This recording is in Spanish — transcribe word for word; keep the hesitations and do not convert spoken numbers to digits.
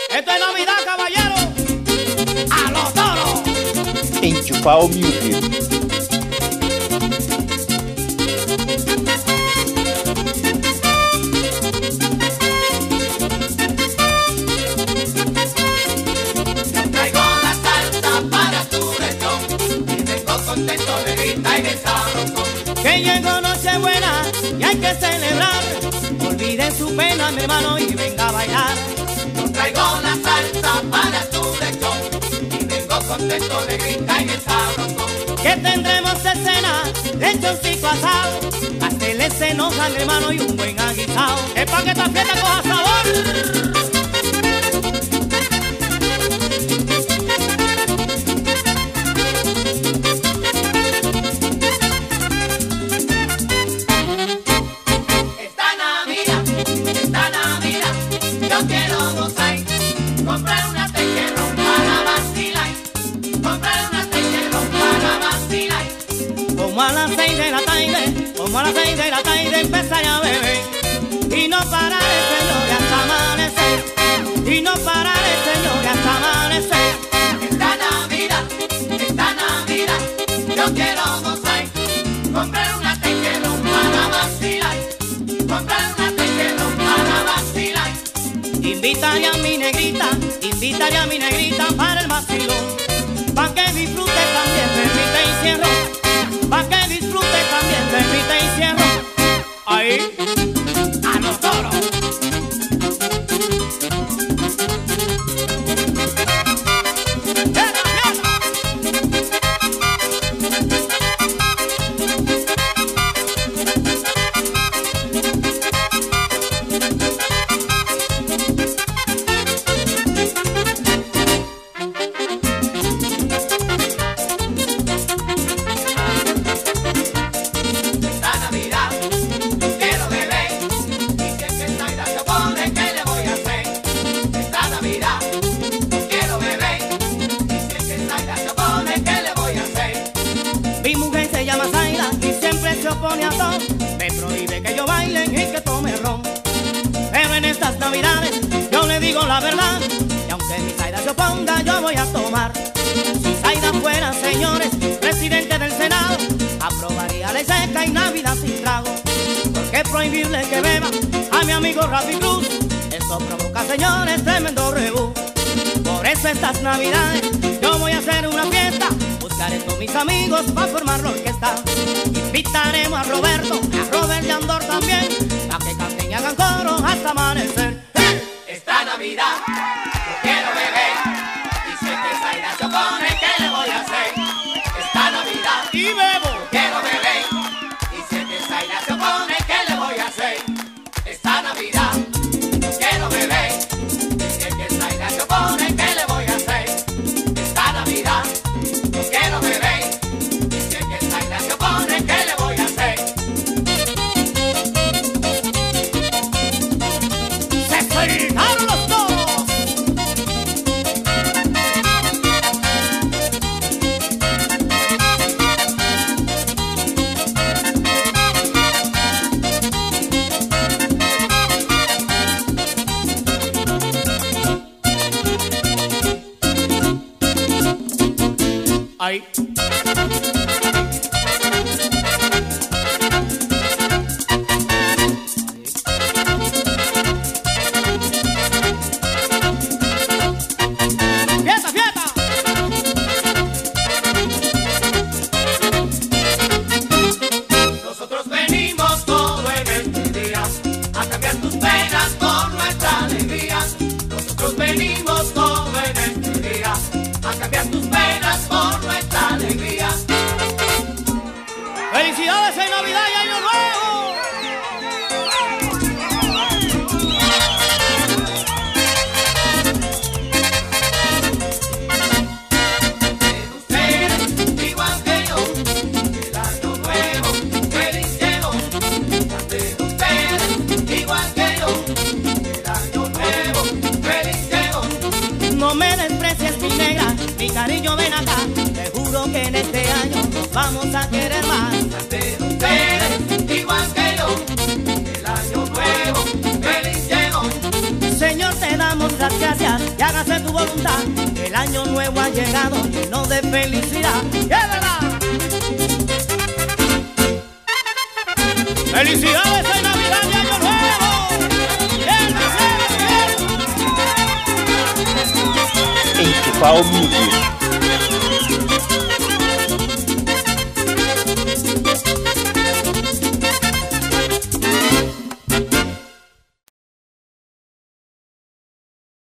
Esto es Navidad, caballero. A los toros. Enchufado Music. Traigo la salsa para tu lechón y vengo contento de grita y de sabrosón. Que llegó Nochebuena y hay que celebrar. Olviden su pena, mi hermano, y venga a bailar. Yo traigo la salsa para tu lechón y vengo contento de grita y de sabrosón. Que tendremos de cena, lechoncito asado, pasteles en hoja, mi hermano, y un buen aguisado. Es pa' que esta fiesta coja sabor. Comprar una tequerón para vacilar, comprar una tequerón para vacilar. Como a las seis de la tarde, como a las seis de la tarde empezaré a beber. Y no pararé, señor, hasta amanecer. Y no pararé, señor, hasta amanecer. Esta Navidad, esta Navidad, yo quiero gozar. Comprar una tequerón para vacilar, comprar una tequerón para vacilar. Invitaré a mi negrita, invitaré a mi negrita para el vacilón, pa' que disfrute también de mi te encierro, pa' que disfrute también de mi te encierro. Ahí, a los toros. Mi mujer se llama Zaida y siempre se opone a todo. Me prohíbe que yo baile y que tome ron. Pero en estas navidades yo le digo la verdad, y aunque mi Zaida se oponga yo voy a tomar. Si Zaida fuera, señores, presidente del Senado, aprobaría ley seca y Navidad sin trago. ¿Por qué prohibirle que beba a mi amigo Rafi Cruz? Eso provoca, señores, tremendo rebú. Por eso estas navidades yo voy a hacer una fiesta. Buscaré con mis amigos para formar la orquesta. Invitaremos a Roberto, a Robert y a Andor también, para que canten y hagan coro hasta amanecer. Esta Navidad yo quiero beber y sé que Zaida se opone, ¿qué le voy a hacer? Esta Navidad Y bebo. yo quiero beber y sé que Zaida se opone, ¿qué le voy a hacer? Esta Navidad yo quiero beber y sé que Zaida se opone, ¿qué le voy a hacer? Esta Navidad yo quiero beber y sé que Zaida se opone, ¿qué le voy a hacer? ¡Se soltaron los toros! Ahí. ¡Fiesta, fiesta! Nosotros venimos todo en este día a cambiar tus penas por nuestra alegría. Nosotros venimos todo en este día a cambiar tus penas por nuestra alegría. ¡Felicidades en Navidad y Año Nuevo! De ustedes, igual que yo, el año nuevo, feliz llegó. De ustedes, igual que yo, el año nuevo, feliz llegó. No me desprecies, mi negra, mi cariño, ven acá. Te juro que en este año nos vamos a querer más. De ustedes, igual que yo, el año nuevo, feliz llegó. Señor, te damos las gracias y hágase tu voluntad. El año nuevo ha llegado lleno de felicidad. ¡Llévala! ¡Felicidades en Navidad y Año Nuevo! ¡Llévala, llévala, llévala! Enchufado Music.